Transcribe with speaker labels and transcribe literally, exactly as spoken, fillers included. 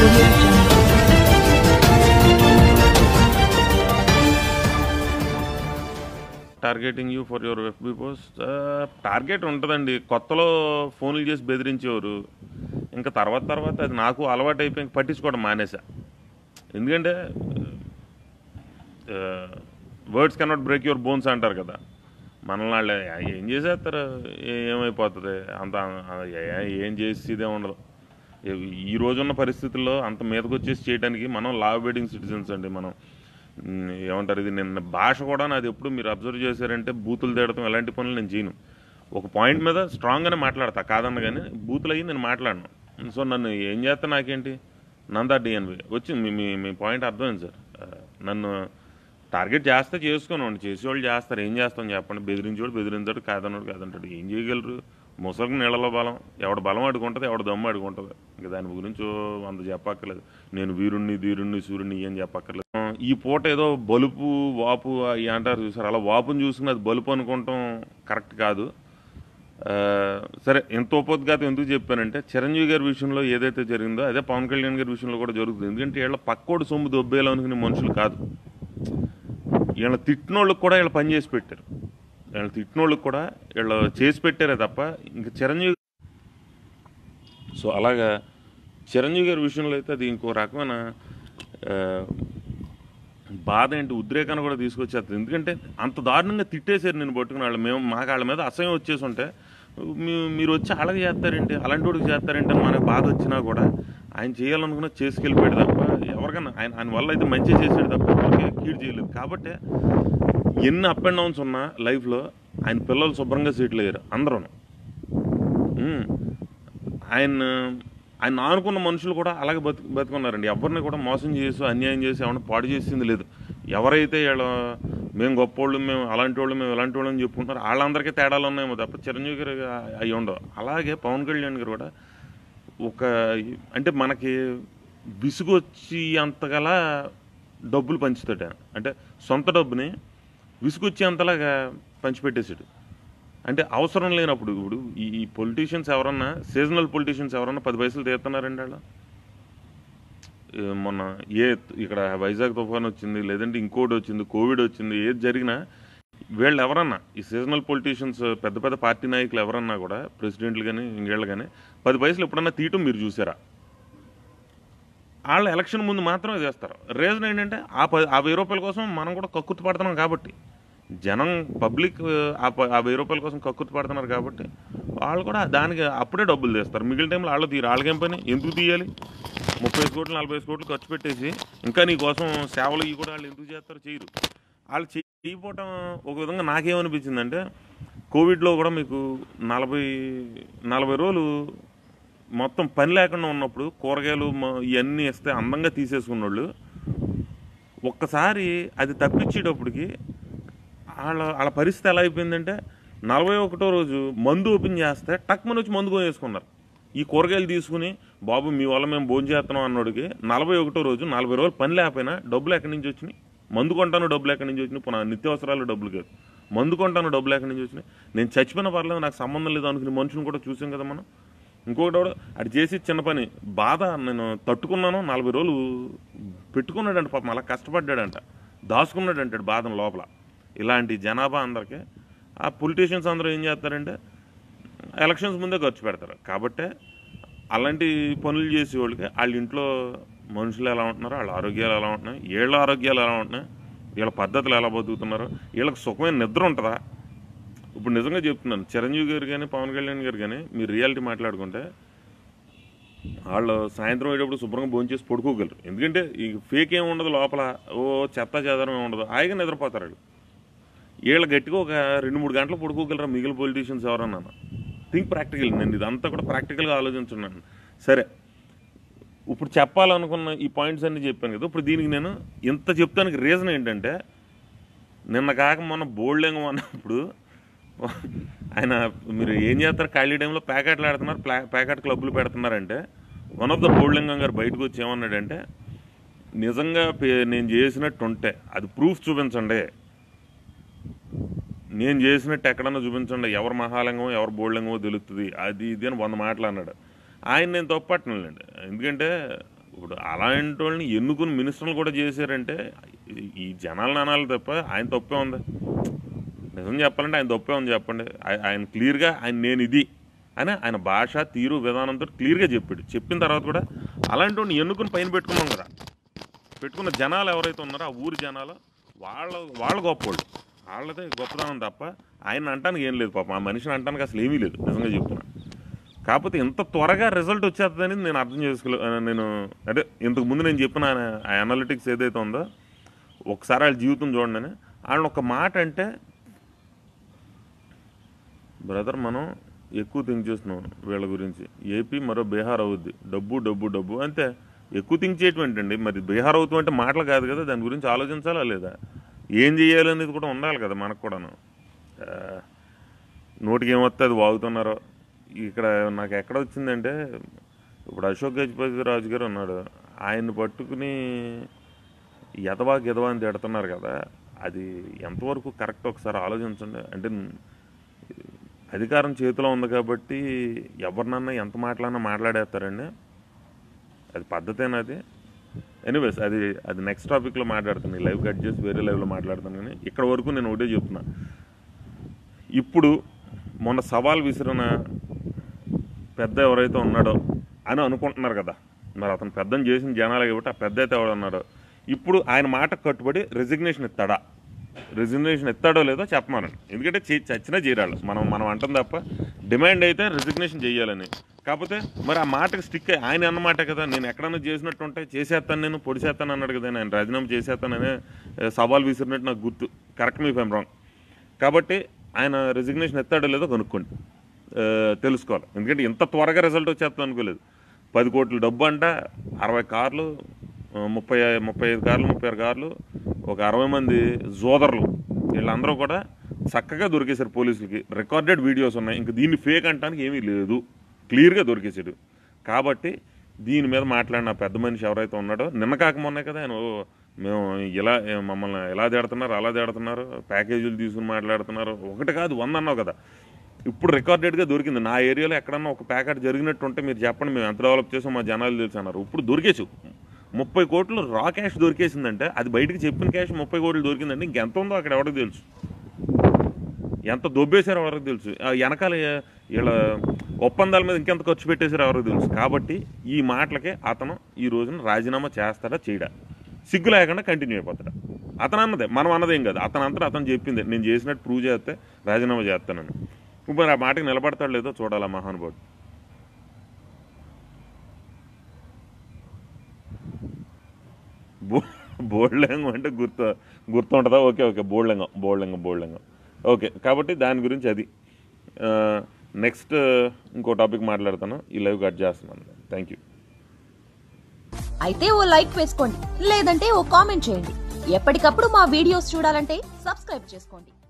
Speaker 1: audio jungle.
Speaker 2: Targeting you for your FB post target ఉంటుందండి. కొత్తలో ఫోన్లు చేసి బెదిరించేవారు. ఇంకా తర్వాత తర్వాత అది నాకు అలవాటు అయిపోయి పట్టించుకోవడం మానేసా. ఎందుకంటే words cannot break your bones అంటారు కదా. మనల్ని వాళ్ళే ఏం చేసేస్తారు, ఏమైపోతుంది అంత ఏం చేసేదే ఉండదు. ఈ రోజున్న పరిస్థితుల్లో అంత మీదకి వచ్చేసి చేయడానికి మనం లా అబైడింగ్ సిటిజన్స్ అండి. మనం ఏమంటారు, ఇది నిన్న భాష కూడా నాది ఎప్పుడు మీరు అబ్జర్వ్ చేశారంటే బూతులు తేడతాం ఎలాంటి పనులు నేను చేయను. ఒక పాయింట్ మీద స్ట్రాంగ్గానే మాట్లాడతా, కాదన్న కానీ బూతులు అయ్యి నేను మాట్లాడను. సో నన్ను ఏం చేస్తా నాకేంటి, నందా డిఎన్బి వచ్చింది. మీ మీ మీ పాయింట్ అర్థమైంది సార్. నన్ను టార్గెట్ చేస్తే చేసుకోనండి, చేసేవాళ్ళు చేస్తారు. ఏం చేస్తాం చెప్పండి, బెదిరించేవాడు బెదిరించాడు, కాదన్నాడు కాదంటాడు. ఏం చేయగలరు? ముసలికి నీళ్ళలో బలం, ఎవడ బలం అడుగుంటుంది, ఎవడ దమ్ము అడుగుంటుంది. ఇంకా దాని గురించి అంత చెప్పక్కర్లేదు. నేను వీరుణ్ణి ధీరుణ్ణి సూర్యుని ఏం చెప్పక్కర్లేదు. ఈ పూట ఏదో బలుపు వాపు అంటారు చూసారు, అలా వాపుని చూసుకుని అది బలుపు అనుకోవటం కరెక్ట్ కాదు. సరే, ఎంత ఉపద్ఘాతం ఎందుకు చెప్పానంటే చిరంజీవి గారి విషయంలో ఏదైతే జరిగిందో అదే పవన్ కళ్యాణ్ గారి విషయంలో కూడా జరుగుతుంది. ఎందుకంటే వీళ్ళ పక్కోడు సొమ్ము దొబ్బేయాలి అనుకునే మనుషులు కాదు. వీళ్ళ తిట్టినోళ్ళకి కూడా వీళ్ళు పని చేసి పెట్టారు. వీళ్ళు తిట్టినోళ్ళకి కూడా వీళ్ళు చేసి పెట్టారే తప్ప ఇంకా చిరంజీవి. సో అలాగా చిరంజీవి గారి విషయంలో అయితే అది ఇంకో రకమైన బాధ ఏంటి, ఉద్రేకాన్ని కూడా తీసుకొచ్చేస్తుంది. ఎందుకంటే అంత దారుణంగా తిట్టేశారు నేను పట్టుకుని వాళ్ళు. మేము మాకు వాళ్ళ మీద అసహ్యం వచ్చేసి ఉంటే మీరు వచ్చి అలాగే చేస్తారేంటి, అలాంటి వాడికి చేస్తారేంటి అని మనకు బాధ వచ్చినా కూడా ఆయన చేయాలనుకున్నా చేసుకెళ్ళిపోయాడు తప్ప ఎవరికైనా ఆయన ఆయన వల్ల అయితే మంచిగా చేసాడు తప్ప ఎవరికి కీడు చేయలేదు. కాబట్టి ఎన్ని అప్ అండ్ డౌన్స్ ఉన్నా లైఫ్లో ఆయన పిల్లలు శుభ్రంగా సెటిల్ అయ్యారు అందరూ. ఆయన ఆయన ఆనుకున్న మనుషులు కూడా అలాగే బతు బతుకున్నారండి. ఎవరిని కూడా మోసం చేసి అన్యాయం చేసి ఏమన్నా పాడు చేసింది లేదు. ఎవరైతే వీళ్ళ మేము గొప్పోళ్ళు, మేము అలాంటి వాళ్ళు, మేము ఇలాంటి వాళ్ళు అని చెప్పుకుంటున్నారు, వాళ్ళందరికీ తేడాలు ఉన్నాయేమో తప్ప చిరంజీవి గారు అవి ఉండవు. అలాగే పవన్ కళ్యాణ్ గారు కూడా ఒక అంటే మనకి విసుగొచ్చి అంతగల డబ్బులు పంచుతాడు. అంటే సొంత డబ్బుని విసుగొచ్చి అంతలాగా పంచిపెట్టేసాడు. అంటే అవసరం లేనప్పుడు ఇప్పుడు ఈ పొలిటీషియన్స్ ఎవరన్నా, సీజనల్ పొలిటీషియన్స్ ఎవరన్నా పది పైసలు తీస్తున్నారండి వాళ్ళు. మొన్న ఏ ఇక్కడ వైజాగ్ తుఫాన్ వచ్చింది, లేదంటే ఇంకోటి వచ్చింది, కోవిడ్ వచ్చింది, ఏది జరిగినా వీళ్ళు ఎవరన్నా ఈ సీజనల్ పొలిటీషియన్స్ పెద్ద పెద్ద పార్టీ నాయకులు ఎవరన్నా కూడా ప్రెసిడెంట్లు కానీ ఇంకేళ్ళు కానీ పది పైసలు ఎప్పుడన్నా తీయటం మీరు చూసారా? వాళ్ళు ఎలక్షన్ ముందు మాత్రమే చేస్తారు. రీజన్ ఏంటంటే ఆ పది ఆ వెయ్యి రూపాయల కోసం మనం కూడా కక్కుర్తి పడుతున్నాం కాబట్టి, జనం పబ్లిక్ ఆ వెయ్యి రూపాయల కోసం కక్కుర్తి పడుతున్నారు కాబట్టి వాళ్ళు కూడా దానికి అప్పుడే డబ్బులు తీస్తారు. మిగిలిన టైంలో వాళ్ళు తీరు. వాళ్ళకేం పని, ఎందుకు తీయాలి? ముప్పై కోట్లు నలభై కోట్లు ఖర్చు పెట్టేసి ఇంకా నీ కోసం సేవలు ఇవి కూడా వాళ్ళు ఎందుకు చేస్తారో చేయరు. వాళ్ళు చేయకపోవటం ఒక విధంగా నాకేమనిపించిందంటే కోవిడ్లో కూడా మీకు నలభై నలభై రోజులు మొత్తం పని లేకుండా ఉన్నప్పుడు కూరగాయలు ఇవన్నీ ఇస్తే అందంగా తీసేసుకున్నోళ్ళు ఒక్కసారి అది తప్పించేటప్పటికి వాళ్ళ వాళ్ళ పరిస్థితి ఎలా అయిపోయిందంటే నలభై ఒకటో రోజు మందు ఓపెన్ చేస్తే టక్మని వచ్చి మందు కొనేసుకున్నారు. ఈ కూరగాయలు తీసుకుని బాబు మీ వల్ల మేము భోజనం చేస్తున్నాం అన్నోడికి నలభై ఒకటో రోజు నలభై రోజులు పని లేకపోయినా డబ్బులు ఎక్కడి నుంచి వచ్చినాయి? మందు కొంటాను డబ్బులు ఎక్కడి నుంచి వచ్చినాయి? పునః నిత్యావసరాలు డబ్బులు కాదు, మందు కొంటాను డబ్బులు ఎక్కడి నుంచి వచ్చినాయి? నేను చచ్చిపోయిన పర్లేదు నాకు సంబంధం లేదు అనుకునే మనుషుని కూడా చూసాం కదా మనం. ఇంకొకటి కూడా అది చేసి చిన్న పని బాధ నేను తట్టుకున్నాను. నలభై రోజులు పెట్టుకున్నాడంట పాపం, అలా కష్టపడ్డాడంట, దాచుకున్నాడు అంటాడు బాధను లోపల. ఇలాంటి జనాభా అందరికీ ఆ పొలిటీషియన్స్ అందరూ ఏం చేస్తారంటే ఎలక్షన్స్ ముందే ఖర్చు పెడతారు. కాబట్టి అలాంటి పనులు చేసే వాళ్ళకి వాళ్ళ ఇంట్లో మనుషులు ఎలా ఉంటున్నారో, వాళ్ళ ఆరోగ్యాలు ఎలా ఉంటున్నాయి, వీళ్ళ ఆరోగ్యాలు ఎలా ఉంటున్నాయి, వీళ్ళ పద్ధతులు ఎలా బతుకుతున్నారో, వీళ్ళకి సుఖమైన నిద్ర ఉంటుందా? ఇప్పుడు నిజంగా చెప్తున్నాను, చిరంజీవి గారు కానీ పవన్ కళ్యాణ్ గారు కానీ మీరు రియాలిటీ మాట్లాడుకుంటే వాళ్ళు సాయంత్రం అయ్యేటప్పుడు శుభ్రంగా భోజనం చేసి పడుకోగలరు. ఎందుకంటే ఈ ఫేక్ ఏమి ఉండదు లోపల, ఓ చెత్త చెదరం ఏమి ఉండదు, హాయిగా నిద్రపోతారు వాళ్ళు. వీళ్ళు గట్టిగా ఒక రెండు మూడు గంటలు పడుకోగలరా మిగిలిన పొలిటీషియన్స్ ఎవరన్నా? Think practical. నేను ఇదంతా కూడా ప్రాక్టికల్గా ఆలోచించున్నాను. సరే, ఇప్పుడు చెప్పాలనుకున్న ఈ పాయింట్స్ అన్నీ చెప్పాను కదా. ఇప్పుడు దీనికి నేను ఇంత చెప్తానికి రీజన్ ఏంటంటే నిన్న కాక మొన్న బోల్డెంగం అన్నప్పుడు ఆయన మీరు ఏం చేస్తారు ఖాళీ టైంలో ప్యాకెట్లు ఆడుతున్నారు, ప్లా ప్యాకెట్ క్లబ్లు పెడుతున్నారంటే వన్ ఆఫ్ ద బోల్డెంగం గారు బయటకు వచ్చి ఏమన్నాడంటే నిజంగా నేను చేసినట్టు ఉంటే అది ప్రూఫ్ చూపించండి, నేను చేసినట్టు ఎక్కడన్నా చూపించండి, ఎవరు మహాలింగమో ఎవరు బోల్లింగమో తెలుస్తుంది, అది ఇది అని వంద మాటలు అన్నాడు. ఆయన నేను తప్పట్టనండి. ఎందుకంటే ఇప్పుడు అలాంటి వాళ్ళని ఎన్నుకుని మినిస్టర్లు కూడా చేశారంటే ఈ జనాలను అనాలి తప్ప ఆయన తప్పే ఉంది. నిజం చెప్పాలంటే ఆయన తప్పే ఉంది చెప్పండి. ఆయన క్లియర్గా ఆయన నేను ఇది అని ఆయన భాష తీరు విధానంతో క్లియర్గా చెప్పాడు. చెప్పిన తర్వాత కూడా అలాంటి వాడిని ఎన్నుకుని పైన పెట్టుకున్నాం కదా. పెట్టుకున్న జనాలు ఎవరైతే ఉన్నారో ఆ ఊరి జనాలు వాళ్ళ వాళ్ళ గొప్పవాళ్ళు, వాళ్ళదే గొప్పదనం తప్ప ఆయన అంటానికి ఏం లేదు. పాపం ఆ మనిషిని అంటానికి అసలు ఏమీ లేదు నిజంగా చెప్తున్నా. కాకపోతే ఇంత త్వరగా రిజల్ట్ వచ్చేస్తుందని నేను అర్థం చేసుకోలే. నేను అంటే ఇంతకుముందు నేను చెప్పిన ఆ అనలిటిక్స్ ఏదైతే ఉందో ఒకసారి వాళ్ళ జీవితం చూడండి. వాళ్ళని ఒక మాట అంటే బ్రదర్ మనం ఎక్కువ థింక్ చేస్తున్నాం వీళ్ళ గురించి. ఏపీ మరో బీహార్ అవుద్ది, డబ్బు డబ్బు డబ్బు అంతే. ఎక్కువ థింక్ చేయటం ఏంటండి? మరి బీహార్ అవుతాం అంటే మాటలు కాదు కదా, దాని గురించి ఆలోచించాలా లేదా? ఏం చేయాలనేది కూడా ఉండాలి కదా మనకు కూడాను. నోటికి ఏమొస్తే అది వాగుతున్నారో. ఇక్కడ నాకు ఎక్కడ వచ్చిందంటే ఇప్పుడు అశోక్ గజపతి రాజు గారు ఉన్నాడు, ఆయన్ని పట్టుకుని ఎదవాకి ఎదవా అని తిడుతున్నారు కదా, అది ఎంతవరకు కరెక్ట్ ఒకసారి ఆలోచించండి. అంటే అధికారం చేతిలో ఉంది కాబట్టి ఎవరినన్నా ఎంత మాట్లాడినా మాట్లాడేస్తారండి. అది పద్ధతేనా అది? ఎనీవేస్ అది అది నెక్స్ట్ టాపిక్లో మాట్లాడుతాను. లైవ్ కట్ చేసి వేరే లైవ్లో మాట్లాడతాను. కానీ ఇక్కడ వరకు నేను ఒకటే చెప్తున్నా. ఇప్పుడు మొన్న సవాల్ విసిరిన పెద్ద ఎవరైతే ఉన్నాడో అని అనుకుంటున్నారు కదా, మరి అతను పెద్దని చేసిన జనాలే కాబట్టి ఆ పెద్ద అయితే ఎవడన్నాడో ఇప్పుడు ఆయన మాట కట్టుబడి రెసిగ్నేషన్ ఇస్తాడా? రెసిగ్నేషన్ ఇస్తాడో లేదో చెప్పమనండి. ఎందుకంటే చచ్చినా చేరాడు మనం మనం అంటాం తప్ప డిమాండ్ అయితే రెసిగ్నేషన్ చేయాలని. కాకపోతే మరి ఆ మాటకి స్టిక్ అయ్యి ఆయన అన్నమాట కదా, నేను ఎక్కడన్నా చేసినట్టు ఉంటే చేసేస్తాను, నేను పొడిసేస్తాను అన్నాడు కదా, నేను రాజీనామా చేసేస్తాననే సవాల్ విసిరినట్టు నాకు గుర్తు. Correct me if I'm wrong. కాబట్టి ఆయన రెసిగ్నేషన్ ఎత్తాడో లేదో కనుక్కోండి, తెలుసుకోవాలి. ఎందుకంటే ఇంత త్వరగా రిజల్ట్ వచ్చేస్తాను అనుకోలేదు. పది కోట్ల డబ్బు అంట, అరవై కార్లు, ముప్పై ముప్పై ఐదు కార్లు ముప్పై ఆరు కార్లు, ఒక అరవై మంది జోదర్లు, వీళ్ళందరూ కూడా చక్కగా దొరికేశారు పోలీసులకి. రికార్డెడ్ వీడియోస్ ఉన్నాయి. ఇంక దీన్ని ఫేక్ అంటానికి ఏమీ లేదు, క్లియర్గా దొరికేసాడు. కాబట్టి దీని మీద మాట్లాడిన పెద్ద మనిషి ఎవరైతే ఉన్నాడో, నిన్న కాక మొన్నే కదా ఆయన మేము ఇలా మమ్మల్ని ఎలా తిడుతున్నారు అలా తిడుతున్నారు, ప్యాకేజీలు తీసుకుని మాట్లాడుతున్నారు, ఒకటి కాదు వంద అన్నావు కదా. ఇప్పుడు రికార్డెడ్గా దొరికింది. నా ఏరియాలో ఎక్కడన్నా ఒక ప్యాకెట్ జరిగినట్టు ఉంటే మీరు చెప్పండి, మేము ఎంత డెవలప్ చేసాం మా జనాలు తెలుసు అన్నారు. ఇప్పుడు దొరికేసు ముప్పై కోట్లు రా క్యాష్ దొరికేసిందంటే, అది బయటకు చెప్పిన క్యాష్ ముప్పై కోట్లు దొరికిందంటే ఇంకెంత ఉందో అక్కడ ఎవరికి తెలుసు, ఎంత దొబ్బేశారో ఎవరికి తెలుసు, వెనకాల వీళ్ళ ఒప్పందాల మీద ఇంకెంత ఖర్చు పెట్టేశారో ఎవరికి తెలుసు. కాబట్టి ఈ మాటలకే అతను ఈ రోజున రాజీనామా చేస్తాడా చేయడా, సిగ్గు లేకుండా కంటిన్యూ అయిపోతాడా? అతను అన్నదే, మనం అన్నదేం కాదు, అతను అంతా అతను చెప్పిందే. నేను చేసినట్టు ప్రూవ్ చేస్తే రాజీనామా చేస్తానని. ఇప్పుడు ఆ మాటకి నిలబడతాడు లేదో చూడాలా మహానుభావుడు. బో బోల్డ్లింగం అంటే గుర్తు గుర్తుంటుందా? ఓకే ఓకే బోల్డ్లింగం బోల్డ్లింగం బోల్డ్లింగం ఓకే. కాబట్టి దాని గురించి అది నెక్స్ట్ ఇంకో టాపిక్ మాట్లాడతాను. ఈ లైవ్ కట్ చేస్తున్నాను. Thank you.
Speaker 1: అయితే ఓ లైక్ వేసుకోండి, లేదంటే ఓ కామెంట్ చేయండి. ఎప్పటికప్పుడు మా వీడియోస్ చూడాలంటే సబ్స్క్రైబ్ చేసుకోండి.